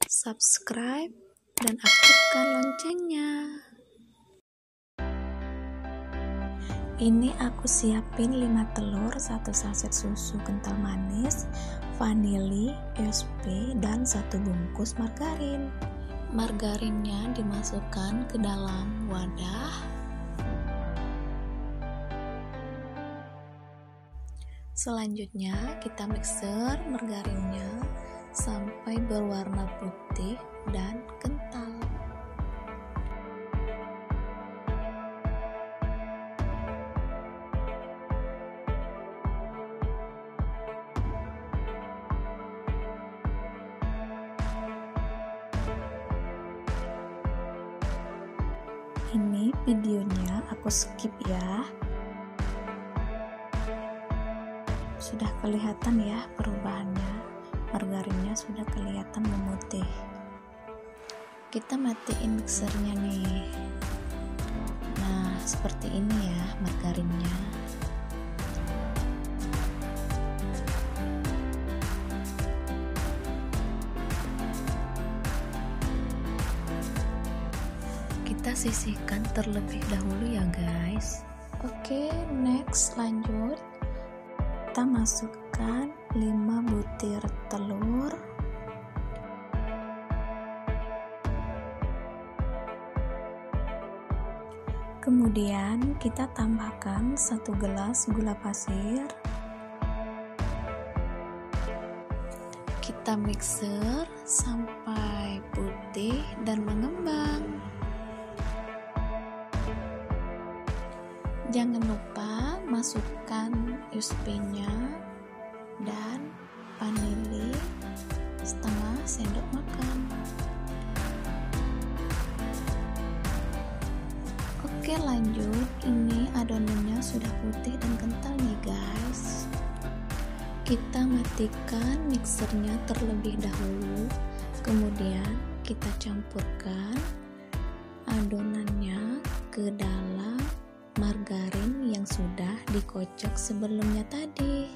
subscribe, dan aktifkan loncengnya. Ini aku siapin 5 telur, 1 saset susu kental manis, vanili, USP, dan 1 bungkus margarin. Margarinnya dimasukkan ke dalam wadah. Selanjutnya kita mixer margarinnya sampai berwarna putih dan kental. Ini videonya aku skip ya. Sudah kelihatan ya perubahannya, margarinnya sudah kelihatan memutih. Kita matiin mixernya nih. Nah, seperti ini ya margarinnya. Kita sisihkan terlebih dahulu ya guys. Oke, next lanjut. Kita masukkan 5 butir telur, kemudian kita tambahkan 1 gelas gula pasir. Kita mixer sampai putih dan mengembang. Jangan lupa masukkan USP-nya dan vanili setengah sendok makan. Oke, lanjut. Ini adonannya sudah putih dan kental nih guys. Kita matikan mixernya terlebih dahulu, kemudian kita campurkan adonannya ke dalam margarin yang sudah dikocok sebelumnya tadi.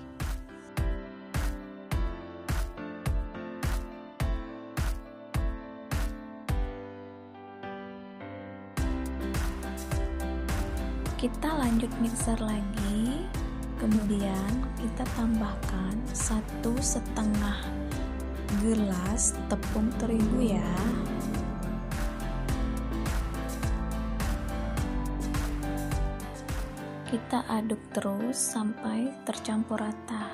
Kita lanjut mixer lagi, kemudian kita tambahkan 1,5 gelas tepung terigu ya. Kita aduk terus sampai tercampur rata.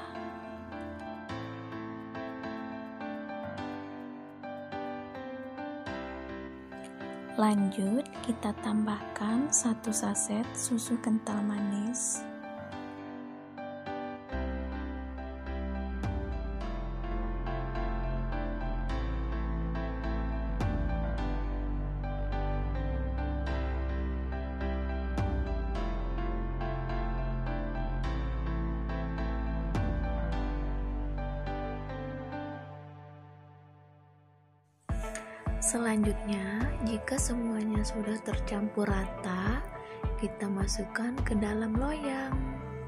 Lanjut, kita tambahkan 1 saset susu kental manis. Selanjutnya, jika semuanya sudah tercampur rata, kita masukkan ke dalam loyang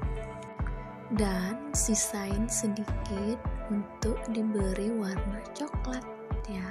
dan sisain sedikit untuk diberi warna coklat ya.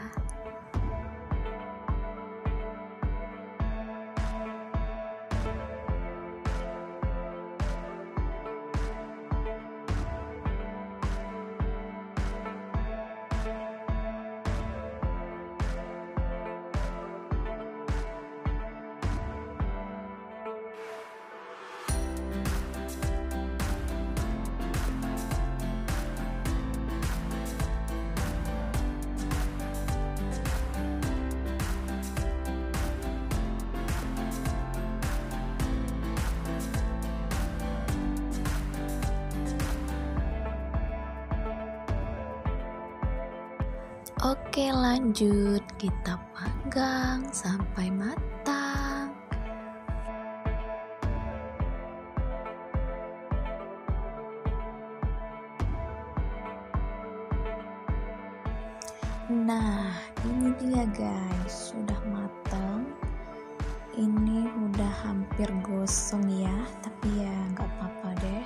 Oke, lanjut, kita panggang sampai matang. Nah, ini dia guys, sudah matang. Ini udah hampir gosong ya, tapi ya nggak apa-apa deh.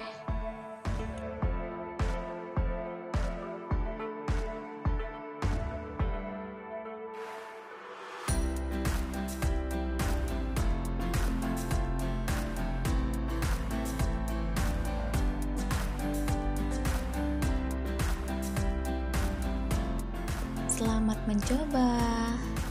Selamat mencoba.